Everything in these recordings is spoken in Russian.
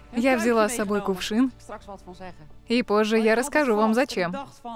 Я взяла с собой кувшин, и позже я расскажу вам зачем.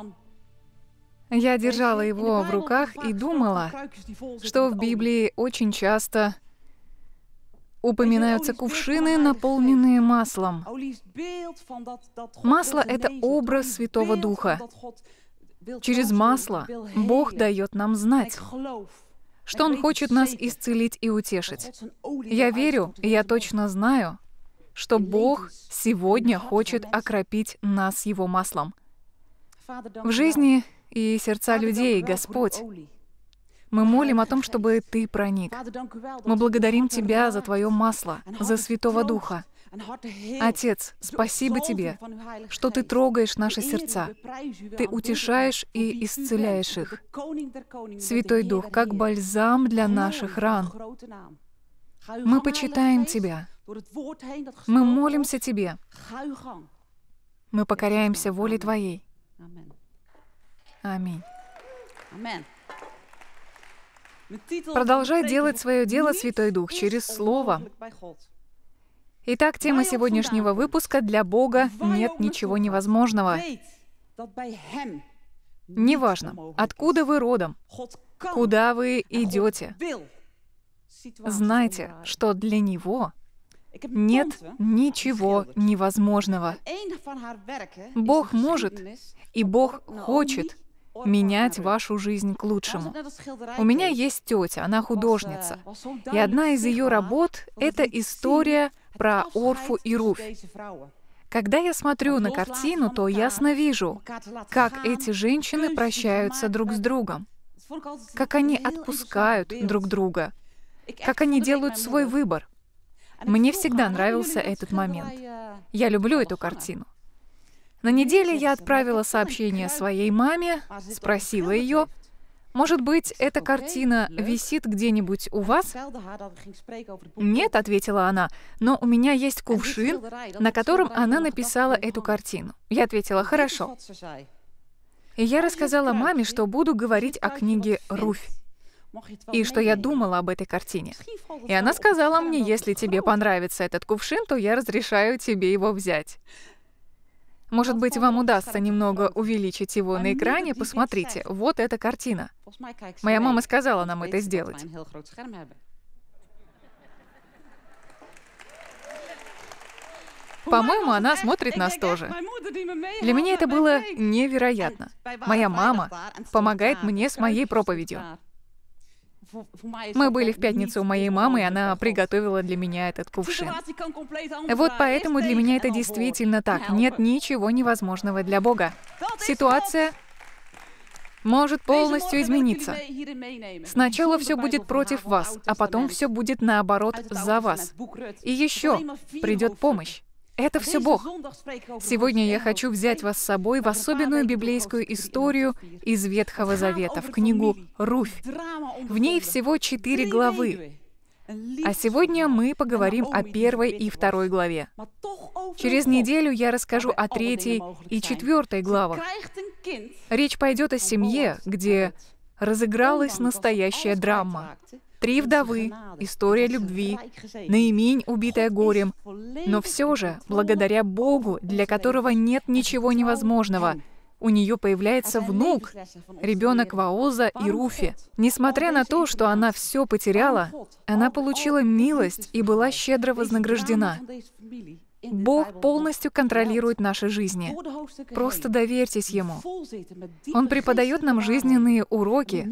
Я держала его в руках и думала, что в Библии очень часто упоминаются кувшины, наполненные маслом. Масло — это образ Святого Духа. Через масло Бог дает нам знать, что Он хочет нас исцелить и утешить. Я верю, и я точно знаю, что Бог сегодня хочет окропить нас Его маслом. В жизни и сердца людей, Господь, мы молим о том, чтобы Ты проник. Мы благодарим Тебя за Твое масло, за Святого Духа. Отец, спасибо Тебе, что Ты трогаешь наши сердца. Ты утешаешь и исцеляешь их. Святой Дух, как бальзам для наших ран. Мы почитаем Тебя. Мы молимся Тебе. Мы покоряемся воле Твоей. Аминь. Продолжай делать свое дело, Святой Дух, через Слово. Итак, тема сегодняшнего выпуска: «Для Бога нет ничего невозможного». Неважно, откуда вы родом, куда вы идете, знайте, что для Него нет ничего невозможного. Бог может, и Бог хочет менять вашу жизнь к лучшему. У меня есть тетя, она художница, и одна из ее работ — это история про Орфу и Руфь. Когда я смотрю на картину, то ясно вижу, как эти женщины прощаются друг с другом, как они отпускают друг друга, как они делают свой выбор. Мне всегда нравился этот момент. Я люблю эту картину. На неделе я отправила сообщение своей маме, спросила ее, может быть, эта картина висит где-нибудь у вас? «Нет», — ответила она, «но у меня есть кувшин, на котором она написала эту картину». Я ответила: «Хорошо». И я рассказала маме, что буду говорить о книге «Руфь», и что я думала об этой картине. И она сказала мне: «Если тебе понравится этот кувшин, то я разрешаю тебе его взять». Может быть, вам удастся немного увеличить его на экране. Посмотрите, вот эта картина. Моя мама сказала нам это сделать. По-моему, она смотрит нас тоже. Для меня это было невероятно. Моя мама помогает мне с моей проповедью. Мы были в пятницу у моей мамы, и она приготовила для меня этот кувшин. Вот поэтому для меня это действительно так. Нет ничего невозможного для Бога. Ситуация может полностью измениться. Сначала все будет против вас, а потом все будет наоборот за вас. И еще придет помощь. Это все Бог. Сегодня я хочу взять вас с собой в особенную библейскую историю из Ветхого Завета, в книгу «Руфь». В ней всего 4 главы. А сегодня мы поговорим о 1 и 2 главе. Через неделю я расскажу о 3 и 4 главах. Речь пойдет о семье, где разыгралась настоящая драма. 3 вдовы, история любви, Наиминь, убитая горем. Но все же, благодаря Богу, для которого нет ничего невозможного, у нее появляется внук, ребенок Вооза и Руфи. Несмотря на то, что она все потеряла, она получила милость и была щедро вознаграждена. Бог полностью контролирует наши жизни. Просто доверьтесь Ему. Он преподает нам жизненные уроки.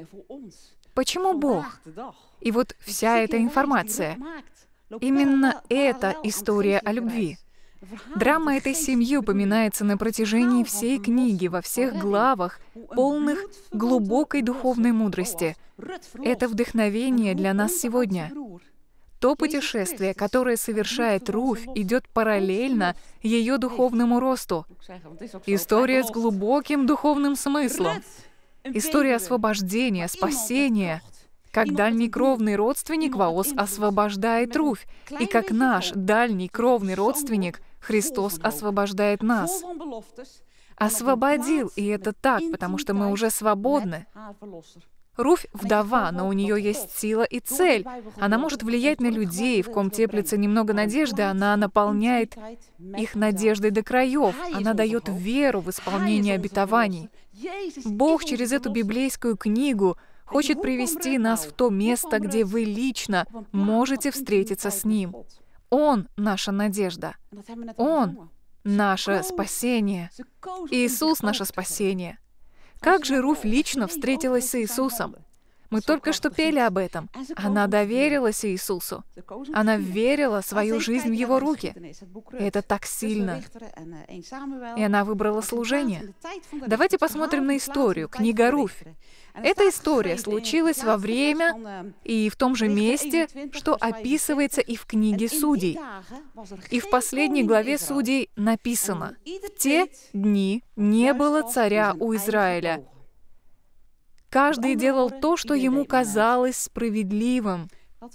Почему Бог? И вот вся эта информация. Именно это история о любви. Драма этой семьи упоминается на протяжении всей книги, во всех главах, полных глубокой духовной мудрости. Это вдохновение для нас сегодня. То путешествие, которое совершает Руфь, идет параллельно ее духовному росту. История с глубоким духовным смыслом. История освобождения, спасения. Как дальний кровный родственник Вооз освобождает Руфь, и как наш дальний кровный родственник Христос освобождает нас. Освободил, и это так, потому что мы уже свободны. Руфь вдова, но у нее есть сила и цель. Она может влиять на людей, в ком теплится немного надежды, она наполняет их надеждой до краев. Она дает веру в исполнение обетований. Бог через эту библейскую книгу хочет привести нас в то место, где вы лично можете встретиться с Ним. Он — наша надежда. Он — наше спасение. Иисус — наше спасение. Как же Руфь лично встретилась с Иисусом? Мы только что пели об этом. Она доверилась Иисусу. Она верила свою жизнь в Его руки. И это так сильно. И она выбрала служение. Давайте посмотрим на историю. Книга Руфь. Эта история случилась во время и в том же месте, что описывается и в книге Судей. И в последней главе Судей написано: «В те дни не было царя у Израиля. Каждый делал то, что ему казалось справедливым».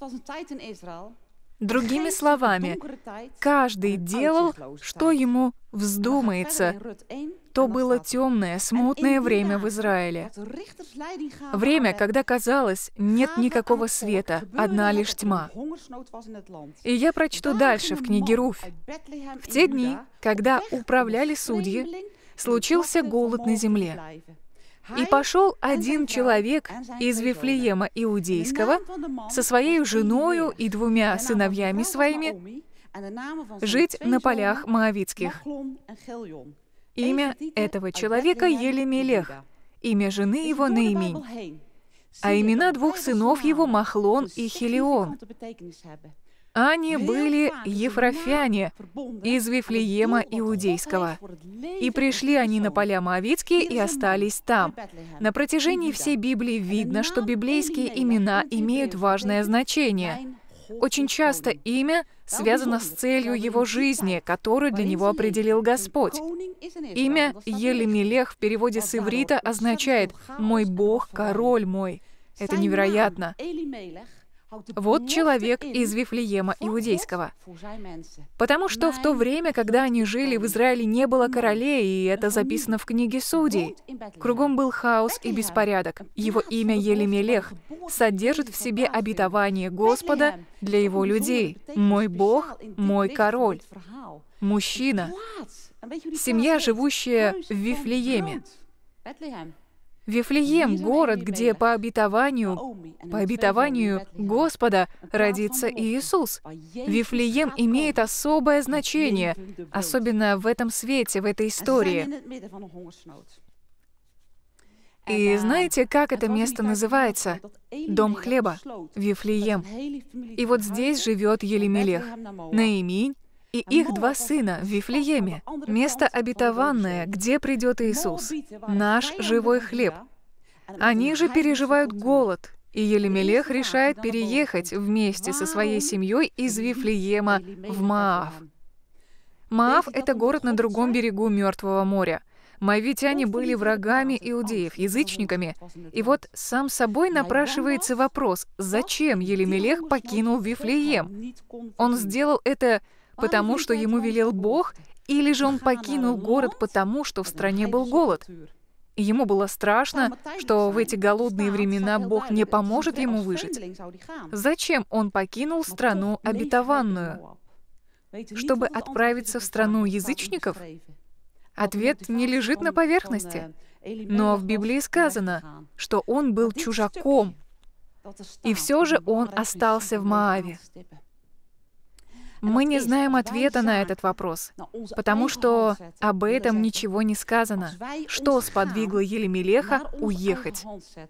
Другими словами, каждый делал, что ему вздумается. То было темное, смутное время в Израиле. Время, когда казалось, нет никакого света, одна лишь тьма. И я прочту дальше в книге Руфь. В те дни, когда управляли судьи, случился голод на земле. И пошел один человек из Вифлеема Иудейского со своей женою и 2 сыновьями своими жить на полях Моавитских. Имя этого человека Елемелех, имя жены его Наиминь, а имена 2 сынов его Махлон и Хилион. Они были ефрафяне из Вифлеема Иудейского. И пришли они на поля Моавитские и остались там. На протяжении всей Библии видно, что библейские имена имеют важное значение. Очень часто имя связано с целью его жизни, которую для него определил Господь. Имя Елемелех в переводе с иврита означает «мой Бог, король мой». Это невероятно. Вот человек из Вифлеема Иудейского. Потому что в то время, когда они жили, в Израиле не было королей, и это записано в книге Судей. Кругом был хаос и беспорядок. Его имя Елемелех содержит в себе обетование Господа для его людей. «Мой Бог, мой король». Мужчина. Семья, живущая в Вифлееме. Вифлеем — город, где по обетованию Господа родится Иисус. Вифлеем имеет особое значение, особенно в этом свете, в этой истории. И знаете, как это место называется? Дом хлеба, Вифлеем. И вот здесь живет Елемелех, Наиминь и их 2 сына в Вифлееме. Место обетованное, где придет Иисус. Наш живой хлеб. Они же переживают голод, и Елемелех решает переехать вместе со своей семьей из Вифлеема в Моав. Моав — это город на другом берегу Мертвого моря. Моавитяне были врагами иудеев, язычниками. И вот сам собой напрашивается вопрос, зачем Елемелех покинул Вифлеем? Он сделал это потому, что ему велел Бог, или же он покинул город потому, что в стране был голод? И ему было страшно, что в эти голодные времена Бог не поможет ему выжить. Зачем он покинул страну обетованную? Чтобы отправиться в страну язычников? Ответ не лежит на поверхности. Но в Библии сказано, что он был чужаком, и все же он остался в Моаве. Мы не знаем ответа на этот вопрос, потому что об этом ничего не сказано. Что сподвигло Елемелеха уехать?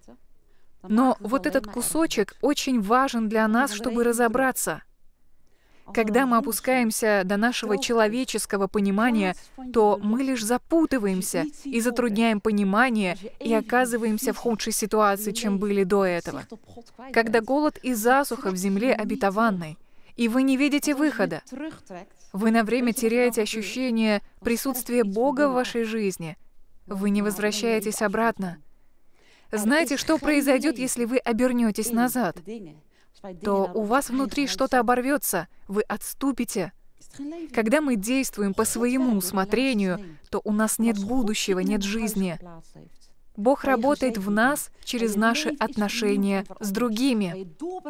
Но вот этот кусочек очень важен для нас, чтобы разобраться. Когда мы опускаемся до нашего человеческого понимания, то мы лишь запутываемся и затрудняем понимание и оказываемся в худшей ситуации, чем были до этого. Когда голод и засуха в земле обетованной, и вы не видите выхода. Вы на время теряете ощущение присутствия Бога в вашей жизни. Вы не возвращаетесь обратно. Знаете, что произойдет, если вы обернетесь назад? То у вас внутри что-то оборвется, вы отступите. Когда мы действуем по своему усмотрению, то у нас нет будущего, нет жизни. Бог работает в нас через наши отношения с другими.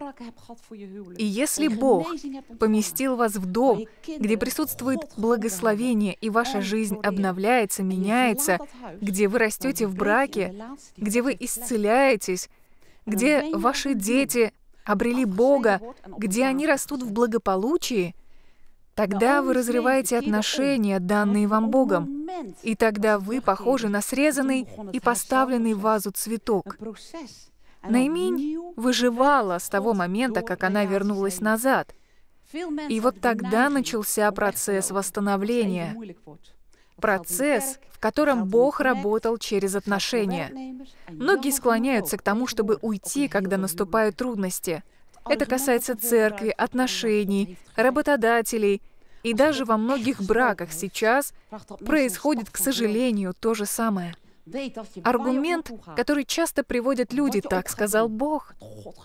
И если Бог поместил вас в дом, где присутствует благословение, и ваша жизнь обновляется, меняется, где вы растете в браке, где вы исцеляетесь, где ваши дети обрели Бога, где они растут в благополучии, тогда вы разрываете отношения, данные вам Богом. И тогда вы похожи на срезанный и поставленный в вазу цветок. Наиминь выживала с того момента, как она вернулась назад. И вот тогда начался процесс восстановления. Процесс, в котором Бог работал через отношения. Многие склоняются к тому, чтобы уйти, когда наступают трудности. Это касается церкви, отношений, работодателей. И даже во многих браках сейчас происходит, к сожалению, то же самое. Аргумент, который часто приводят люди, так сказал Бог.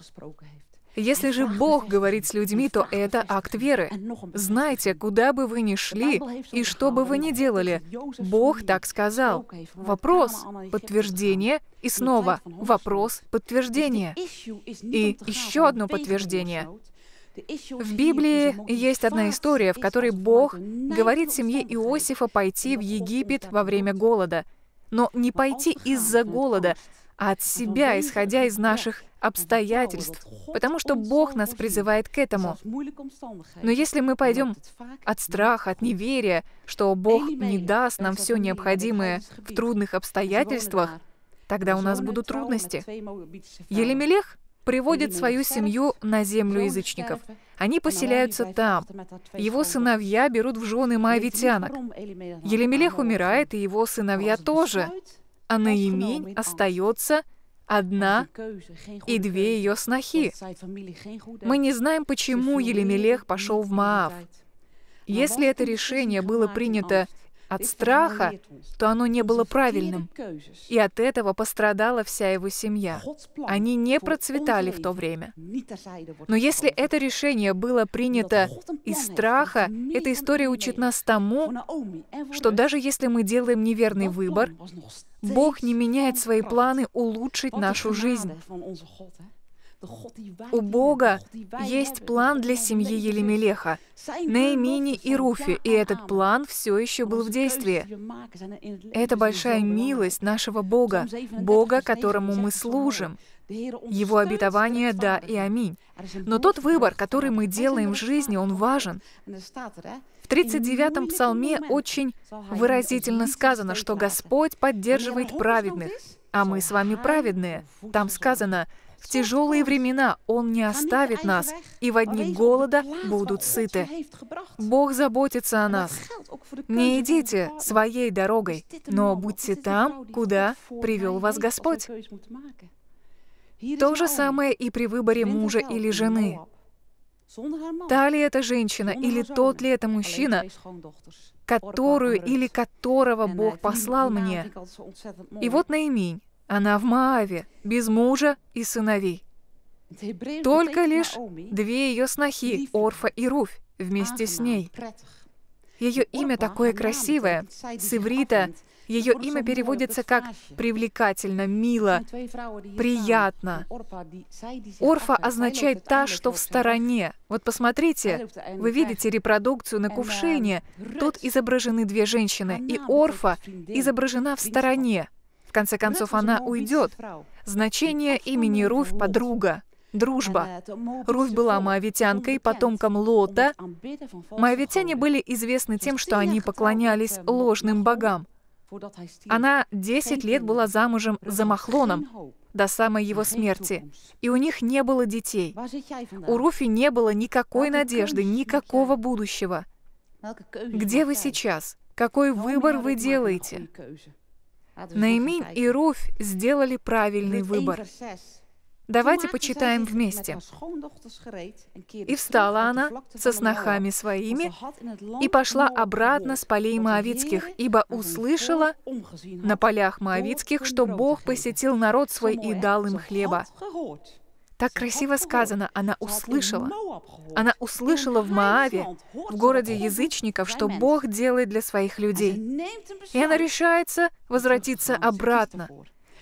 Если же Бог говорит с людьми, то это акт веры. Знайте, куда бы вы ни шли и что бы вы ни делали, Бог так сказал. Вопрос, подтверждение, и снова вопрос, подтверждение. И еще одно подтверждение. В Библии есть одна история, в которой Бог говорит семье Иосифа пойти в Египет во время голода. Но не пойти из-за голода, а от себя, исходя из наших обстоятельств, потому что Бог нас призывает к этому. Но если мы пойдем от страха, от неверия, что Бог не даст нам все необходимое в трудных обстоятельствах, тогда у нас будут трудности. Елемелех приводит свою семью на землю язычников. Они поселяются там. Его сыновья берут в жены моавитянок. Елемелех умирает, и его сыновья тоже. А Наиминь остается одна и две ее снохи. Мы не знаем, почему Елемелех пошел в Моав. Если это решение было принято от страха, то оно не было правильным. И от этого пострадала вся его семья. Они не процветали в то время. Но если это решение было принято из страха, эта история учит нас тому, что даже если мы делаем неверный выбор, Бог не меняет свои планы улучшить нашу жизнь. У Бога есть план для семьи Елемелеха, Наимини и Руфи, и этот план все еще был в действии. Это большая милость нашего Бога, Бога, которому мы служим. Его обетование «да» и «аминь». Но тот выбор, который мы делаем в жизни, он важен. В 39-м псалме очень выразительно сказано, что Господь поддерживает праведных, а мы с вами праведные. Там сказано: в тяжелые времена Он не оставит нас, и во дни голода будут сыты. Бог заботится о нас. Не идите своей дорогой, но будьте там, куда привел вас Господь. То же самое и при выборе мужа или жены. Та ли это женщина или тот ли это мужчина, которую или которого Бог послал мне. И вот Наиминь. Она в Моаве, без мужа и сыновей. Только лишь две ее снохи, Орфа и Руфь, вместе с ней. Ее имя такое красивое. С иврита ее имя переводится как «привлекательно», «мило», «приятно». Орфа означает «та, что в стороне». Вот посмотрите, вы видите репродукцию на кувшине. Тут изображены две женщины, и Орфа изображена в стороне. В конце концов, она уйдет. Значение имени Руфь — подруга, дружба. Руфь была моавитянкой, потомком Лота. Моавитяне были известны тем, что они поклонялись ложным богам. Она 10 лет была замужем за Махлоном до самой его смерти, и у них не было детей. У Руфи не было никакой надежды, никакого будущего. Где вы сейчас? Какой выбор вы делаете? Наиминь и Руфь сделали правильный выбор. Давайте почитаем вместе. «И встала она со снохами своими, и пошла обратно с полей моавитских, ибо услышала на полях моавитских, что Бог посетил народ свой и дал им хлеба». Так красиво сказано, она услышала. Она услышала в Моаве, в городе язычников, что Бог делает для своих людей. И она решается возвратиться обратно.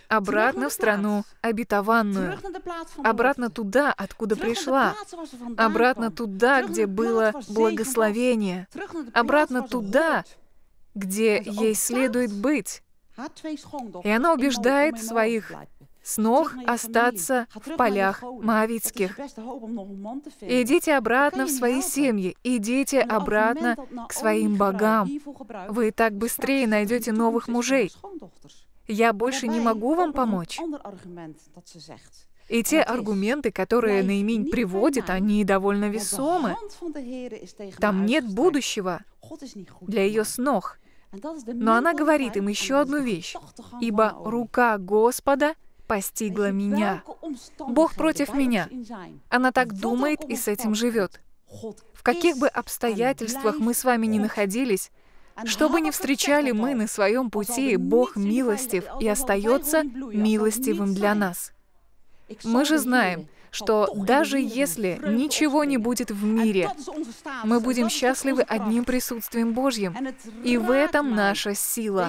обратно в страну обетованную, обратно туда, откуда пришла, обратно туда, где было благословение, обратно туда, где ей следует быть. И она убеждает своих снох остаться в полях моавитских. Идите обратно в свои семьи, идите обратно к своим богам. Вы так быстрее найдете новых мужей. Я больше не могу вам помочь. И те аргументы, которые Наиминь приводит, они довольно весомы. Там нет будущего для ее снох. Но она говорит им еще одну вещь. «Ибо рука Господа постигла меня». Бог против меня. Она так думает и с этим живет. В каких бы обстоятельствах мы с вами ни находились, что бы ни встречали мы на своем пути, Бог милостив и остается милостивым для нас. Мы же знаем, что даже если ничего не будет в мире, мы будем счастливы одним присутствием Божьим. И в этом наша сила.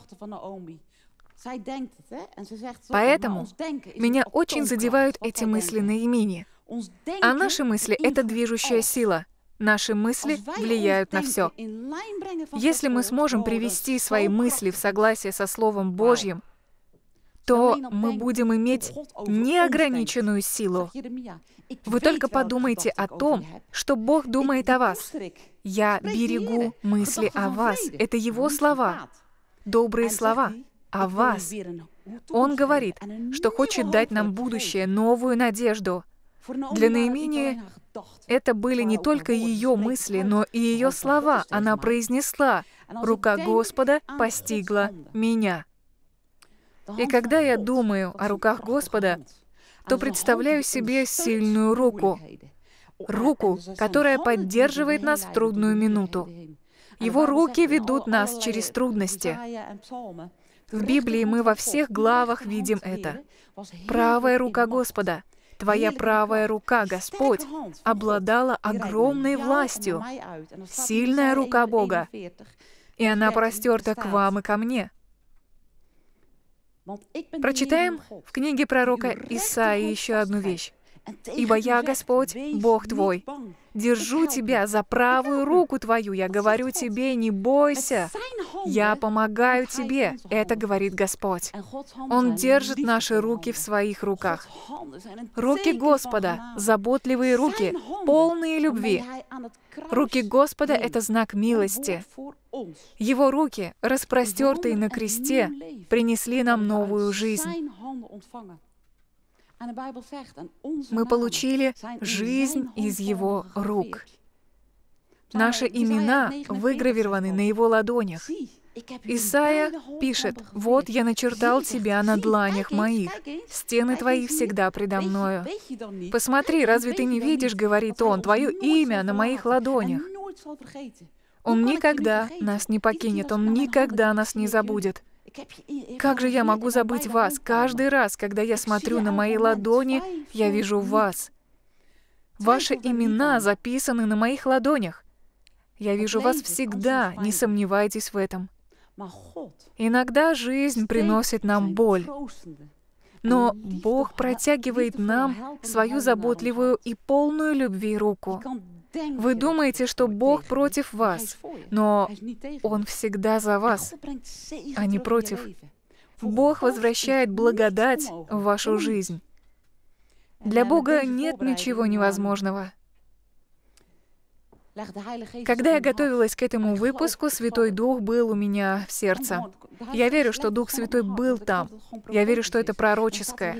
Поэтому меня очень задевают эти мысли Наимини. А наши мысли — это движущая сила. Наши мысли влияют на все. Если мы сможем привести свои мысли в согласие со Словом Божьим, то мы будем иметь неограниченную силу. Вы только подумайте о том, что Бог думает о вас. «Я берегу мысли о вас». Это Его слова, добрые слова о вас. Он говорит, что хочет дать нам будущее, новую надежду. Для Наимини это были не только ее мысли, но и ее слова. Она произнесла: «Рука Господа постигла меня». И когда я думаю о руках Господа, то представляю себе сильную руку. Руку, которая поддерживает нас в трудную минуту. Его руки ведут нас через трудности. В Библии мы во всех главах видим это. Правая рука Господа. Твоя правая рука, Господь, обладала огромной властью. Сильная рука Бога. И она простерта к вам и ко мне. Прочитаем в книге пророка Исаии еще одну вещь. «Ибо я, Господь, Бог твой, держу тебя за правую руку твою, я говорю тебе, не бойся, я помогаю тебе», это говорит Господь. Он держит наши руки в своих руках. Руки Господа, заботливые руки, полные любви. Руки Господа — это знак милости. Его руки, распростертые на кресте, принесли нам новую жизнь. Мы получили жизнь из Его рук. Наши имена выгравированы на Его ладонях. Исайя пишет: «Вот я начертал тебя на дланях моих, стены твои всегда предо мною». «Посмотри, разве ты не видишь, — говорит Он, — твое имя на моих ладонях?» Он никогда нас не покинет, Он никогда нас не забудет. Как же я могу забыть вас? Каждый раз, когда я смотрю на мои ладони, я вижу вас. Ваши имена записаны на моих ладонях. Я вижу вас всегда, не сомневайтесь в этом. Иногда жизнь приносит нам боль, но Бог протягивает нам свою заботливую и полную любви руку. Вы думаете, что Бог против вас, но Он всегда за вас, а не против. Бог возвращает благодать в вашу жизнь. Для Бога нет ничего невозможного. Когда я готовилась к этому выпуску, Святой Дух был у меня в сердце. Я верю, что Дух Святой был там. Я верю, что это пророческое.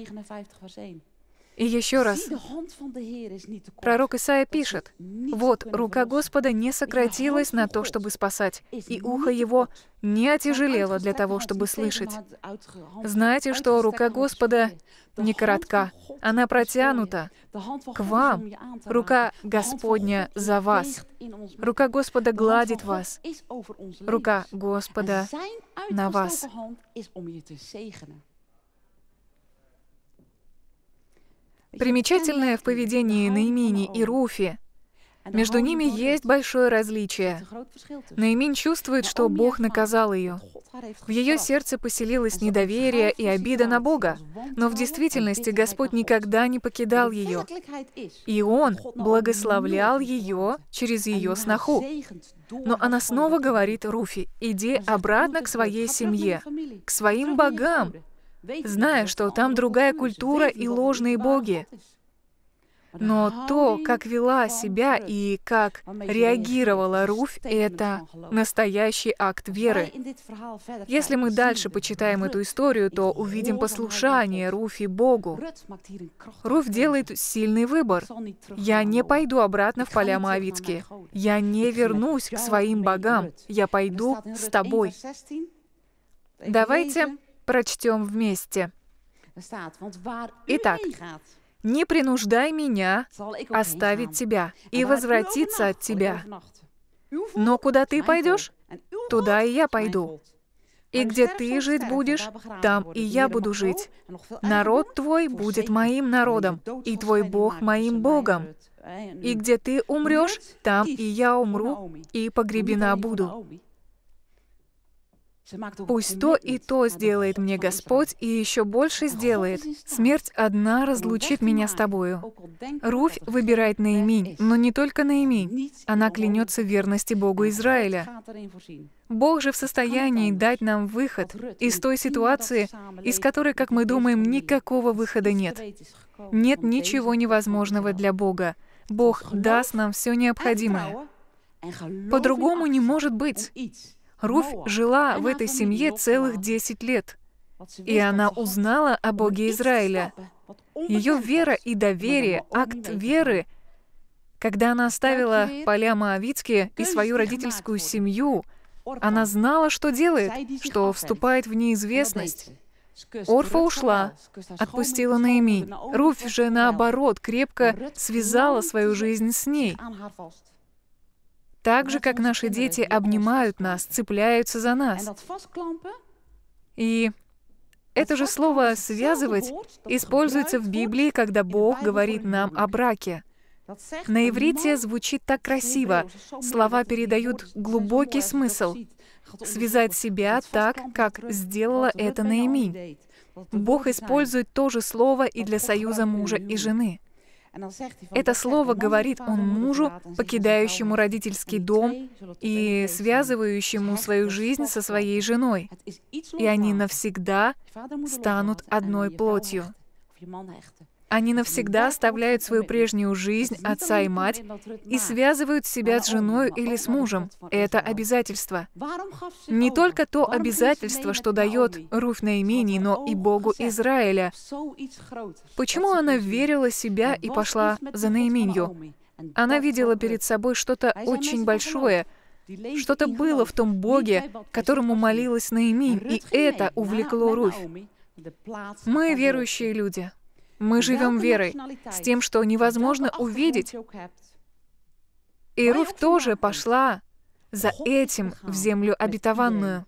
И еще раз, пророк Исаия пишет: «Вот, рука Господа не сократилась на то, чтобы спасать, и ухо Его не отяжелело для того, чтобы слышать». Знаете, что рука Господа не коротка, она протянута к вам. Рука Господня за вас. Рука Господа гладит вас. Рука Господа на вас. Примечательное в поведении Наимини и Руфи. Между ними есть большое различие. Наиминь чувствует, что Бог наказал ее. В ее сердце поселилось недоверие и обида на Бога, но в действительности Господь никогда не покидал ее, и Он благословлял ее через ее сноху. Но она снова говорит Руфи: «Иди обратно к своей семье, к своим богам», зная, что там другая культура и ложные боги. Но то, как вела себя и как реагировала Руфь, это настоящий акт веры. Если мы дальше почитаем эту историю, то увидим послушание Руфи Богу. Руфь делает сильный выбор. «Я не пойду обратно в поля Моавитские. Я не вернусь к своим богам. Я пойду с тобой». Давайте прочтем вместе. Итак, «Не принуждай меня оставить тебя и возвратиться от тебя. Но куда ты пойдешь, туда и я пойду. И где ты жить будешь, там и я буду жить. Народ твой будет моим народом, и твой Бог моим Богом. И где ты умрешь, там и я умру, и погребена буду. Пусть то и то сделает мне Господь, и еще больше сделает. Смерть одна разлучит меня с тобою». Руфь выбирает Наиминь, но не только Наиминь. Она клянется в верности Богу Израиля. Бог же в состоянии дать нам выход из той ситуации, из которой, как мы думаем, никакого выхода нет. Нет ничего невозможного для Бога. Бог даст нам все необходимое. По-другому не может быть. Руфь жила в этой семье целых 10 лет, и она узнала о Боге Израиля. Ее вера и доверие, акт веры, когда она оставила поля Моавитские и свою родительскую семью, она знала, что делает, что вступает в неизвестность. Орфа ушла, отпустила Наиминь. Руфь же, наоборот, крепко связала свою жизнь с ней. Так же, как наши дети обнимают нас, цепляются за нас. И это же слово «связывать» используется в Библии, когда Бог говорит нам о браке. На иврите звучит так красиво. Слова передают глубокий смысл. Связать себя так, как сделала это Наиминь. Бог использует то же слово и для союза мужа и жены. Это слово говорит он мужу, покидающему родительский дом и связывающему свою жизнь со своей женой. И они навсегда станут одной плотью. Они навсегда оставляют свою прежнюю жизнь, отца и мать, и связывают себя с женой или с мужем. Это обязательство. Не только то обязательство, что дает Руфь Наимини, но и Богу Израиля. Почему она верила себя и пошла за Наиминью? Она видела перед собой что-то очень большое. Что-то было в том Боге, которому молилась Наиминь, и это увлекло Руфь. Мы верующие люди. Мы живем верой, с тем, что невозможно увидеть. И Руфь тоже пошла за этим в землю обетованную.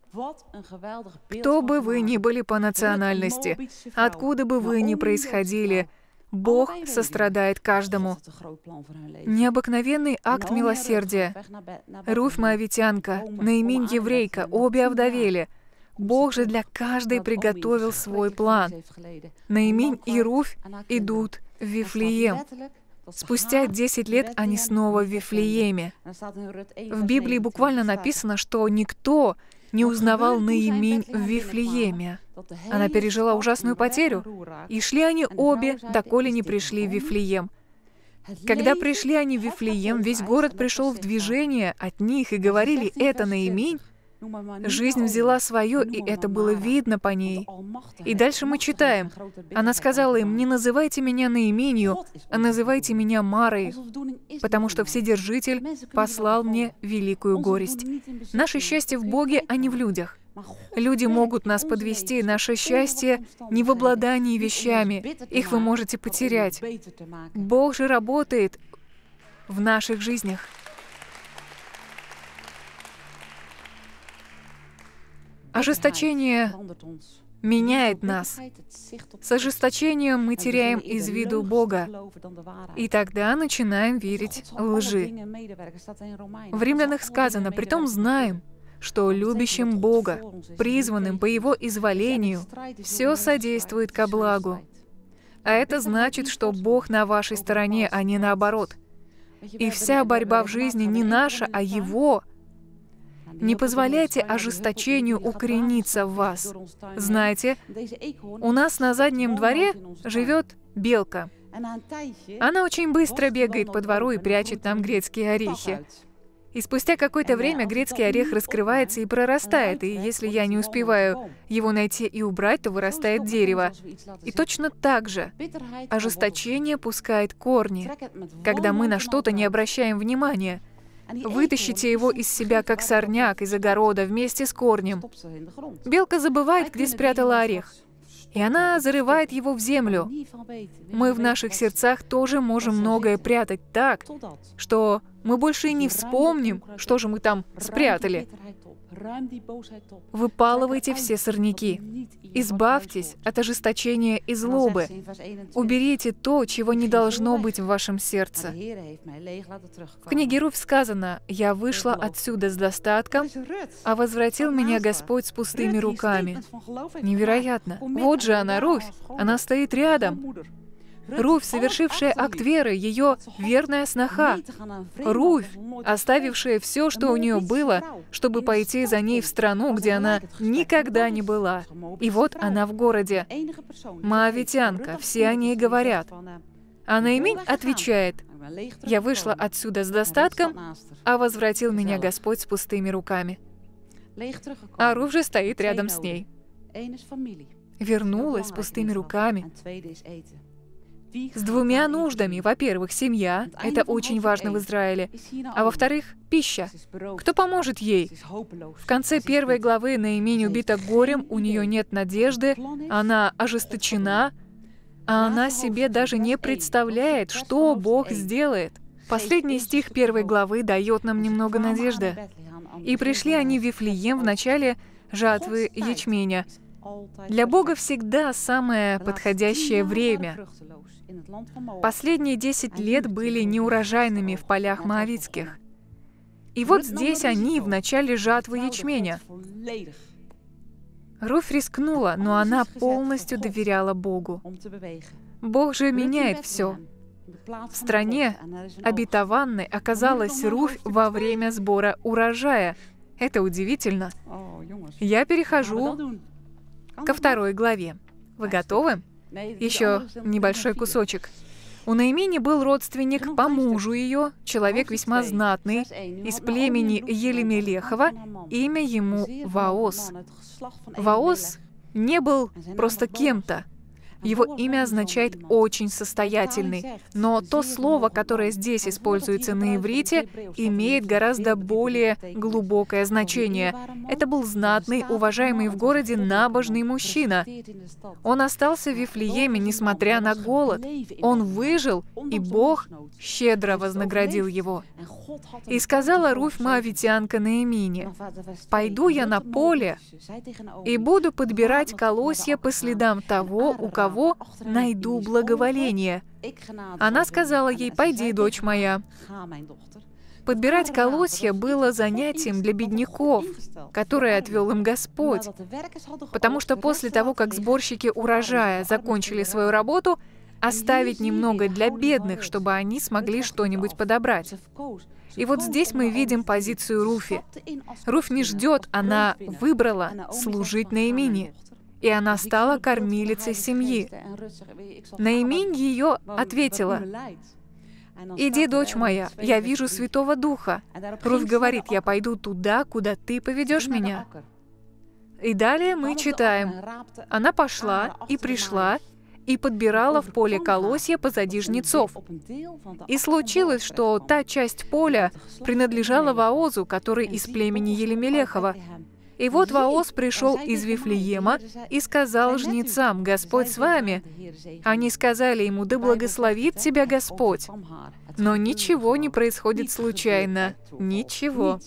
Кто бы вы ни были по национальности, откуда бы вы ни происходили, Бог сострадает каждому. Необыкновенный акт милосердия. Руфь моавитянка, Наиминь еврейка, обе овдовели. Бог же для каждой приготовил свой план. Наиминь и Руфь идут в Вифлеем. Спустя 10 лет они снова в Вифлееме. В Библии буквально написано, что никто не узнавал Наиминь в Вифлееме. Она пережила ужасную потерю. И шли они обе, доколе не пришли в Вифлеем. Когда пришли они в Вифлеем, весь город пришел в движение от них и говорили: «Это Наиминь». Жизнь взяла свое, и это было видно по ней. И дальше мы читаем. Она сказала им: «Не называйте меня Наиминью, а называйте меня Марой, потому что Вседержитель послал мне великую горесть». Наше счастье в Боге, а не в людях. Люди могут нас подвести. Наше счастье не в обладании вещами. Их вы можете потерять. Бог же работает в наших жизнях. Ожесточение меняет нас. С ожесточением мы теряем из виду Бога, и тогда начинаем верить лжи. В Римлянах сказано: «Притом знаем, что любящим Бога, призванным по Его изволению, все содействует ко благу. А это значит, что Бог на вашей стороне, а не наоборот. И вся борьба в жизни не наша, а Его. Не позволяйте ожесточению укорениться в вас. Знаете, у нас на заднем дворе живет белка. Она очень быстро бегает по двору и прячет там грецкие орехи. И спустя какое-то время грецкий орех раскрывается и прорастает, и если я не успеваю его найти и убрать, то вырастает дерево. И точно так же ожесточение пускает корни, когда мы на что-то не обращаем внимания. Вытащите его из себя, как сорняк из огорода, вместе с корнем. Белка забывает, где спрятала орех, и она зарывает его в землю. Мы в наших сердцах тоже можем многое прятать так, что мы больше и не вспомним, что же мы там спрятали. Выпалывайте все сорняки. Избавьтесь от ожесточения и злобы. Уберите то, чего не должно быть в вашем сердце. В книге Руфь сказано: «Я вышла отсюда с достатком, а возвратил меня Господь с пустыми руками». Невероятно! Вот же она, Руфь! Она стоит рядом. Руфь, совершившая акт веры, ее верная сноха. Руфь, оставившая все, что у нее было, чтобы пойти за ней в страну, где она никогда не была. И вот она в городе. Моавитянка, все о ней говорят. А Наиминь отвечает: «Я вышла отсюда с достатком, а возвратил меня Господь с пустыми руками». А Руфь же стоит рядом с ней. Вернулась с пустыми руками. С двумя нуждами. Во-первых, семья. Это очень важно в Израиле. А во-вторых, пища. Кто поможет ей? В конце 1 главы Наиминь убита горем, у нее нет надежды, она ожесточена, а она себе даже не представляет, что Бог сделает. Последний стих 1 главы дает нам немного надежды. «И пришли они в Вифлеем в начале жатвы ячменя». Для Бога всегда самое подходящее время. Последние 10 лет были неурожайными в полях моавитских. И вот здесь они в начале жатвы ячменя. Руфь рискнула, но она полностью доверяла Богу. Бог же меняет все. В стране обетованной оказалась Руфь во время сбора урожая. Это удивительно. Я перехожу ко 2 главе. Вы готовы? Еще небольшой кусочек. У Наимини был родственник по мужу ее, человек весьма знатный, из племени Елемелехова, имя ему Ваос. Ваос не был просто кем-то. Его имя означает «очень состоятельный», но то слово, которое здесь используется на иврите, имеет гораздо более глубокое значение. Это был знатный, уважаемый в городе набожный мужчина. Он остался в Вифлееме, несмотря на голод. Он выжил, и Бог щедро вознаградил его. И сказала Руфь моавитянка Наимине: «Пойду я на поле и буду подбирать колосья по следам того, у кого найду благоволение». Она сказала ей: «Пойди, дочь моя». Подбирать колосья было занятием для бедняков, которые отвел им Господь. Потому что после того, как сборщики урожая закончили свою работу, оставить немного для бедных, чтобы они смогли что-нибудь подобрать. И вот здесь мы видим позицию Руфи. Руфь не ждет, она выбрала служить Наимине. И она стала кормилицей семьи. Наиминь ее ответила: «Иди, дочь моя, я вижу Святого Духа». Руфь говорит: «Я пойду туда, куда ты поведешь меня». И далее мы читаем: «Она пошла и пришла, и подбирала в поле колосья позади жнецов. И случилось, что та часть поля принадлежала Ваозу, который из племени Елемелехова. И вот Ваоз пришел из Вифлеема и сказал жнецам: „Господь с вами». Они сказали ему: „Да благословит тебя Господь». Но ничего не происходит случайно. Ничего.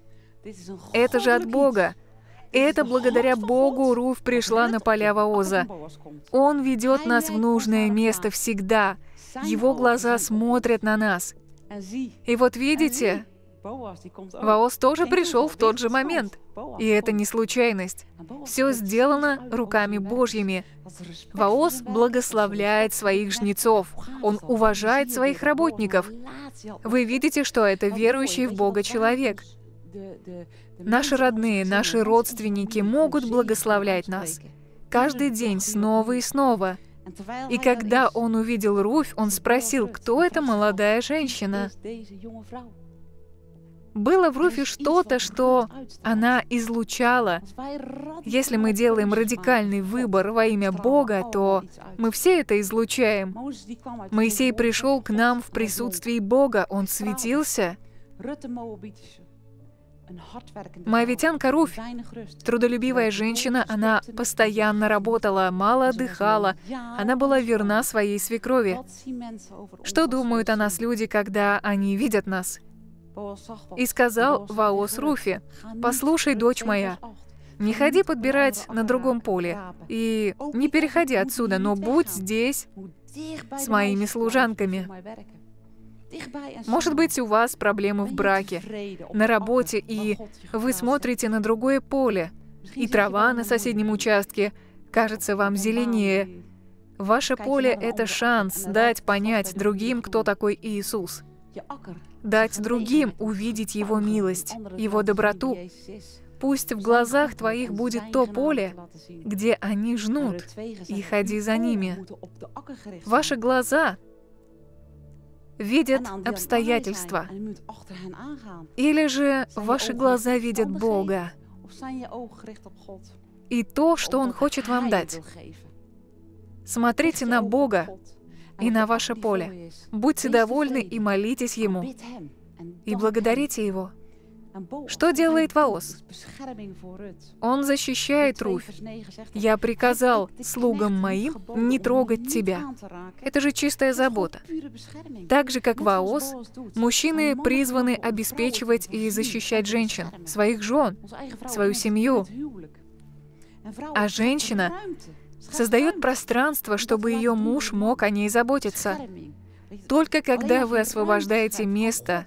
Это же от Бога. Это благодаря Богу Руфь пришла на поля Ваоза. Он ведет нас в нужное место всегда. Его глаза смотрят на нас. И вот видите, Ваос тоже пришел в тот же момент. И это не случайность. Все сделано руками Божьими. Ваос благословляет своих жнецов. Он уважает своих работников. Вы видите, что это верующий в Бога человек. Наши родные, наши родственники могут благословлять нас. Каждый день снова и снова. И когда он увидел Руфь, он спросил, кто эта молодая женщина. Было в Руфе что-то, что она излучала. Если мы делаем радикальный выбор во имя Бога, то мы все это излучаем. Моисей пришел к нам в присутствии Бога, он светился. Моавитянка Руфь, трудолюбивая женщина, она постоянно работала, мало отдыхала, она была верна своей свекрови. Что думают о нас люди, когда они видят нас? И сказал Ваос Руфе: «Послушай, дочь моя, не ходи подбирать на другом поле, и не переходи отсюда, но будь здесь с моими служанками». Может быть, у вас проблемы в браке, на работе, и вы смотрите на другое поле, и трава на соседнем участке кажется вам зеленее. Ваше поле — это шанс дать понять другим, кто такой Иисус. Дать другим увидеть Его милость, Его доброту. Пусть в глазах твоих будет то поле, где они жнут, и ходи за ними. Ваши глаза видят обстоятельства, или же ваши глаза видят Бога и то, что Он хочет вам дать. Смотрите на Бога и на ваше поле. Будьте довольны и молитесь Ему, и благодарите Его. Что делает Ваос? Он защищает Руфь. «Я приказал слугам моим не трогать тебя». Это же чистая забота. Так же, как Ваос, мужчины призваны обеспечивать и защищать женщин, своих жен, свою семью. А женщина создает пространство, чтобы ее муж мог о ней заботиться. Только когда вы освобождаете место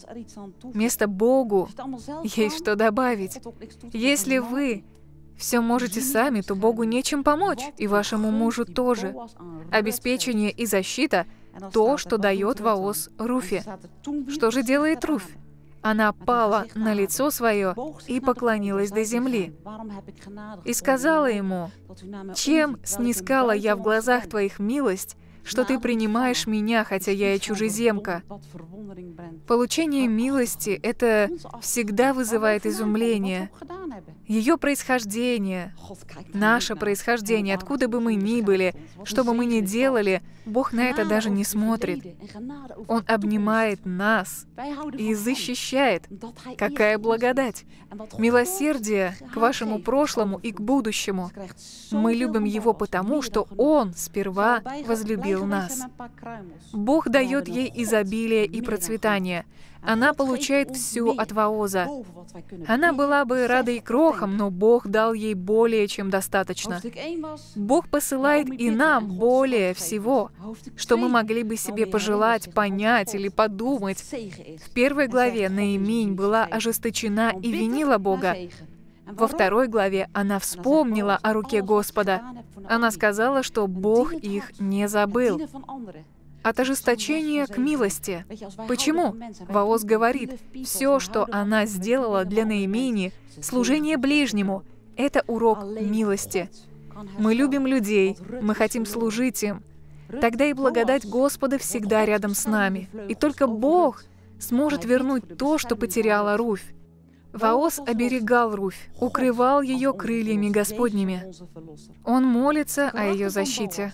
Богу, есть что добавить. Если вы все можете сами, то Богу нечем помочь, и вашему мужу тоже. Обеспечение и защита — то, что дает Ваос Руфе. Что же делает Руфь? Она пала на лицо свое и поклонилась до земли. И сказала ему: «Чем снискала я в глазах твоих милость, что ты принимаешь меня, хотя я и чужеземка?» Получение милости — это всегда вызывает изумление. Ее происхождение, наше происхождение, откуда бы мы ни были, что бы мы ни делали, Бог на это даже не смотрит. Он обнимает нас и защищает. Какая благодать! Милосердие к вашему прошлому и к будущему. Мы любим Его потому, что Он сперва возлюбил нас. Бог дает ей изобилие и процветание. Она получает все от Ваоза. Она была бы рада и крохам, но Бог дал ей более чем достаточно. Бог посылает и нам более всего, что мы могли бы себе пожелать, понять или подумать. В 1 главе Наиминь была ожесточена и винила Бога. Во 2 главе она вспомнила о руке Господа. Она сказала, что Бог их не забыл. От ожесточения к милости. Почему? Ваос говорит, все, что она сделала для Наимини, служение ближнему, это урок милости. Мы любим людей, мы хотим служить им. Тогда и благодать Господа всегда рядом с нами. И только Бог сможет вернуть то, что потеряла Руфь. Ваос оберегал Руфь, укрывал ее крыльями Господними. Он молится о ее защите.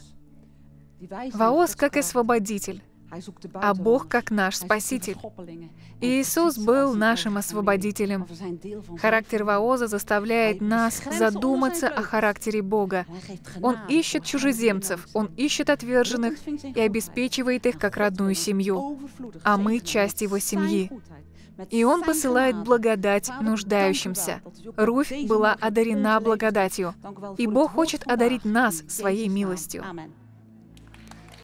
Ваос как освободитель, а Бог как наш Спаситель. Иисус был нашим освободителем. Характер Ваоза заставляет нас задуматься о характере Бога. Он ищет чужеземцев, Он ищет отверженных и обеспечивает их как родную семью, а мы — часть Его семьи. И Он посылает благодать нуждающимся. Руфь была одарена благодатью, и Бог хочет одарить нас своей милостью.